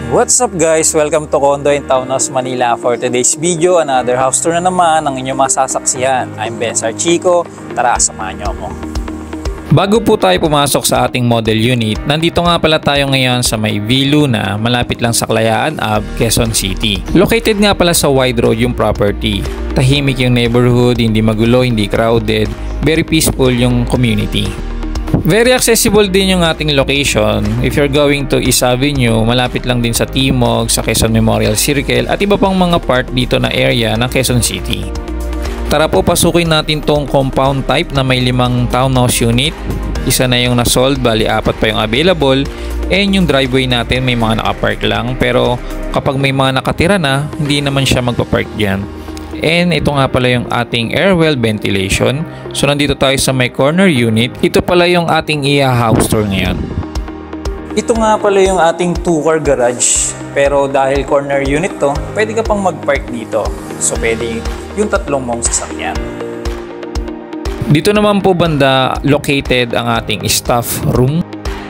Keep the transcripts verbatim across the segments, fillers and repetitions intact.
What's up guys? Welcome to Condo in Townhouse, Manila. For today's video, another house tour na naman ang inyong masasaksihan. I'm Ben Sarchico. Tara, samahan niyo ako. Bago po tayo pumasok sa ating model unit, nandito nga pala tayo ngayon sa may V Luna, malapit lang sa Kalayaan Ave, Quezon City. Located nga pala sa wide road yung property. Tahimik yung neighborhood, hindi magulo, hindi crowded, very peaceful yung community. Very accessible din yung ating location. If you're going to East Avenue, malapit lang din sa Timog, sa Quezon Memorial Circle at iba pang mga part dito na area ng Quezon City. Tara po, pasukin natin tong compound type na may limang townhouse unit. Isa na yung na-sold, bali apat pa yung available. And yung driveway natin may mga nakapark lang, pero kapag may mga nakatira na, hindi naman siya magpapark dyan. And ito nga pala yung ating air well ventilation. So nandito tayo sa may corner unit. Ito pala yung ating I A house tour ngayon. Ito nga pala yung ating two car garage. Pero dahil corner unit to, pwede ka pang mag-park dito. So pwede yung tatlong mong sasakyan. Dito naman po banda located ang ating staff room.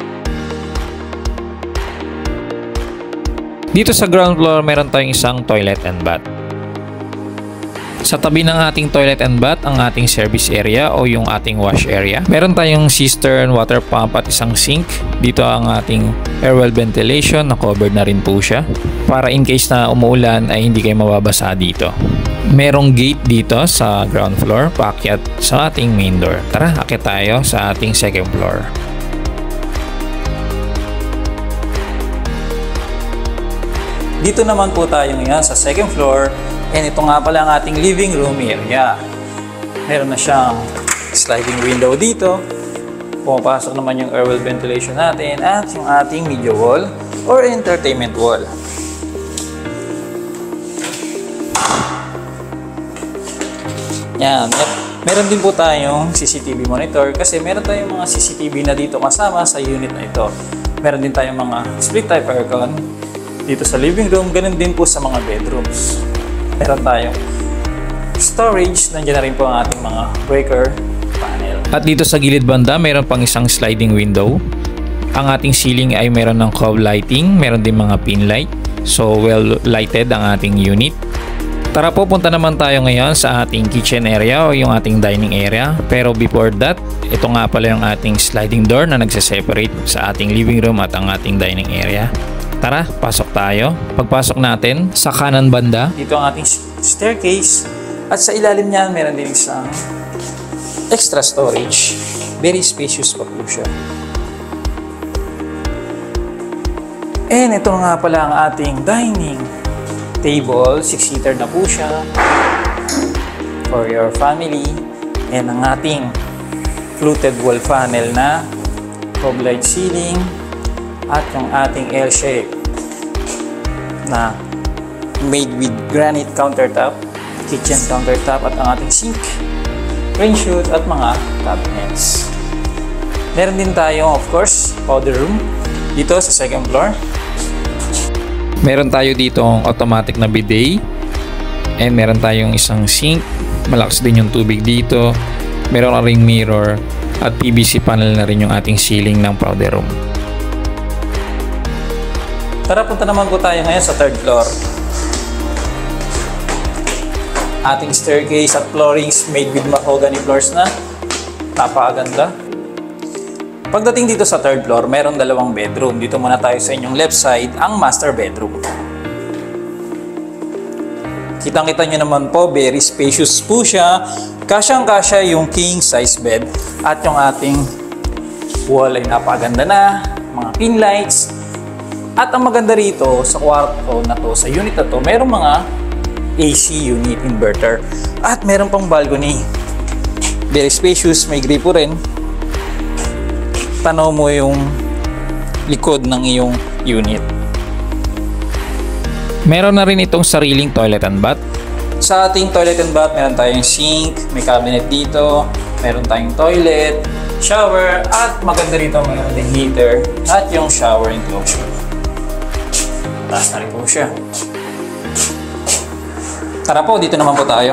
Dito sa ground floor meron tayong isang toilet and bath. Sa tabi ng ating toilet and bath, ang ating service area o yung ating wash area. Meron tayong cistern, water pump at isang sink. Dito ang ating air well ventilation, na covered na rin po siya. Para in case na umuulan ay hindi kayo mababasa dito. Merong gate dito sa ground floor, paakyat sa ating main door. Tara, akyat tayo sa ating second floor. Dito naman po tayo ngayon sa second floor. And ito nga pala ang ating living room area. Meron na siyang sliding window dito. Pumapasok naman yung air well ventilation natin at yung ating media wall or entertainment wall. Yan. Meron din po tayong C C T V monitor kasi meron tayong mga C C T V na dito kasama sa unit na ito. Meron din tayong mga split type aircon dito sa living room. Ganun din po sa mga bedrooms. Meron tayong storage. Nandiyan na rin po ang ating mga breaker panel. At dito sa gilid banda, meron pang isang sliding window. Ang ating ceiling ay meron ng cove lighting. Meron din mga pin light. So, well lighted ang ating unit. Tara po, punta naman tayo ngayon sa ating kitchen area o yung ating dining area. Pero before that, ito nga pala yung ating sliding door na nagse-separate sa ating living room at ang ating dining area. Tara, pasok tayo. Pagpasok natin sa kanan banda, dito ang ating staircase. At sa ilalim niyan, meron din isang extra storage. Very spacious pa po siya. And ito nga pala ang ating dining table. six-seater na po siya for your family. And ang ating fluted wall panel na cove light ceiling. At yung ating L-shape na made with granite countertop, kitchen countertop at ang ating sink, rain chute at mga cabinets. Meron din tayo, of course, powder room dito sa second floor. Meron tayo dito ang automatic na bidet and meron tayong isang sink. Malakas din yung tubig dito. Meron na ring mirror at P V C panel na rin yung ating ceiling ng powder room. Tara, punta naman po tayo ngayon sa third floor. Ating staircase at floorings made with mahogany floors na. Napakaganda. Pagdating dito sa third floor, meron dalawang bedroom. Dito muna tayo sa inyong left side, ang master bedroom. Kitang-kita nyo naman po, very spacious po siya. Kasyang-kasya yung king size bed. At yung ating wall ay napakaganda na. Mga pin lights. At ang maganda rito sa kwarto na to, sa unit na to, merong mga A C unit inverter. At meron pang balcony. Very spacious, may gripo rin. Tanaw mo yung likod ng iyong unit. Meron na rin itong sariling toilet and bath. Sa ating toilet and bath, meron tayong sink, may cabinet dito, meron tayong toilet, shower, at maganda rito meron din heater at yung shower enclosure. Taas na rin po siya. Tara po, dito naman po tayo.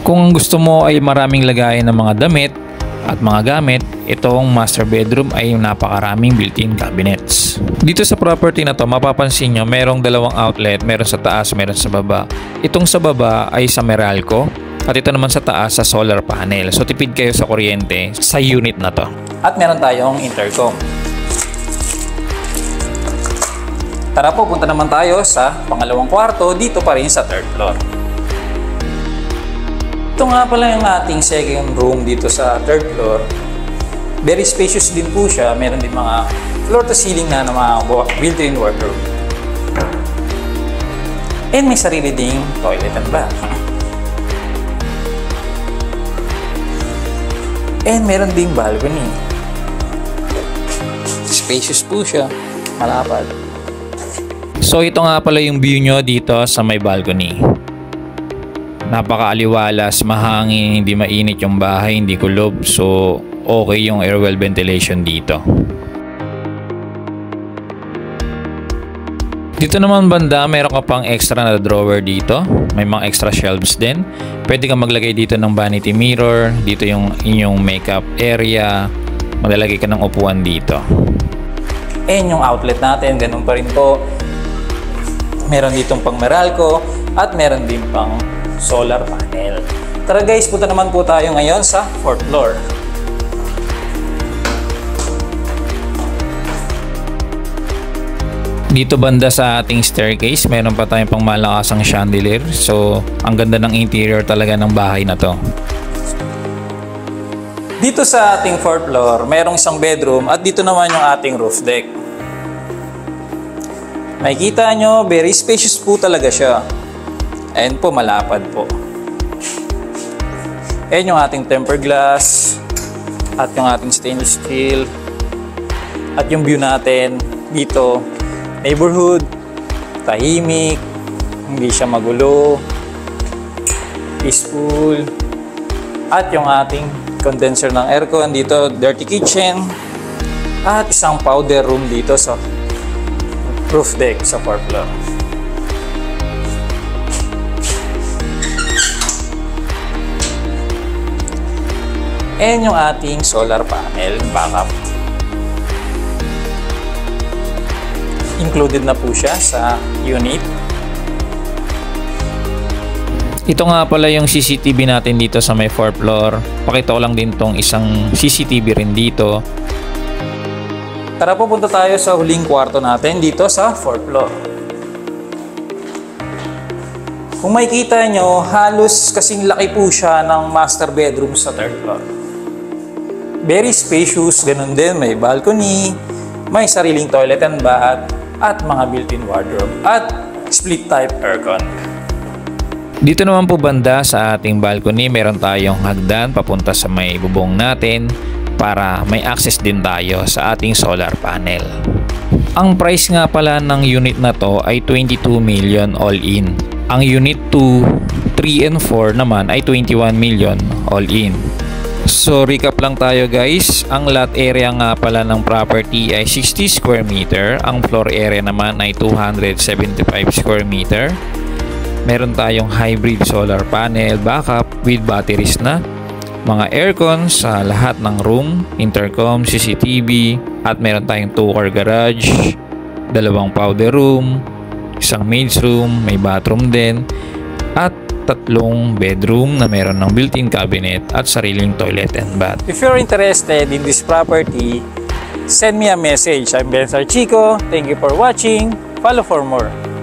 Kung gusto mo ay maraming lagayan ng mga damit at mga gamit, itong master bedroom ay napakaraming built-in cabinets. Dito sa property na to, mapapansin nyo merong dalawang outlet, meron sa taas, meron sa baba. Itong sa baba ay sa Meralco at ito naman sa taas sa solar panel. So tipid kayo sa kuryente sa unit na to. At meron tayong intercom. Tara po, punta naman tayo sa pangalawang kwarto dito pa rin sa third floor. Ito nga pala yung ating second room dito sa third floor. Very spacious din po siya. Meron din mga floor to ceiling na, na mga built-in wardrobe. And may sarili ding toilet and bath. And meron ding balcony. Spacious po siya. Malapad. So ito nga pala yung view nyo dito sa may balcony. Napakaaliwalas, mahangin, hindi mainit yung bahay, hindi kulob. So okay yung air well ventilation dito. Dito naman banda, meron ka pang extra na drawer dito. May mga extra shelves din. Pwede kang maglagay dito ng vanity mirror. Dito yung inyong makeup area. Maglalagay ka ng upuan dito. And yung outlet natin, ganun pa rin po. Meron ditong pang Meralco at meron din pang solar panel. Tara guys, punta naman po tayo ngayon sa fourth floor. Dito banda sa ating staircase, meron pa tayong pang malakasang chandelier. So, ang ganda ng interior talaga ng bahay na to. Dito sa ating fourth floor, merong isang bedroom at dito naman yung ating roof deck. Makikita nyo, very spacious po talaga siya. Ayan po, malapad po. Ayan yung ating tempered glass at yung ating stainless steel. At yung view natin dito, neighborhood, tahimik, hindi siya magulo, peaceful. At yung ating condenser ng aircon dito, dirty kitchen. At isang powder room dito sa roof deck sa fourth floor. And yung ating solar panel backup. Included na po siya sa unit. Ito nga pala yung C C T V natin dito sa may fourth floor. Pakita ko lang din tong isang C C T V rin dito. Tara po, punta tayo sa huling kwarto natin dito sa fourth floor. Kung makikita nyo, halos kasing laki po siya ng master bedroom sa third floor. Very spacious, ganun din. May balcony, may sariling toilet and bath, at mga built-in wardrobe, at split type aircon. Dito naman po banda sa ating balcony, meron tayong hagdan papunta sa may bubong natin para may access din tayo sa ating solar panel. Ang price nga pala ng unit na to ay twenty-two million all in. Ang unit two, three and four naman ay twenty-one million all in. So recap lang tayo guys, ang lot area nga pala ng property ay sixty square meter, ang floor area naman ay two hundred seventy-five square meter. Meron tayong hybrid solar panel backup with batteries na, mga aircon sa lahat ng room, intercom, C C T V, at meron tayong two-car garage, dalawang powder room, isang maid's room, may bathroom din, at tatlong bedroom na meron ng built-in cabinet at sariling toilet and bath. If you're interested in this property, send me a message. I'm Bensar Chico. Thank you for watching. Follow for more.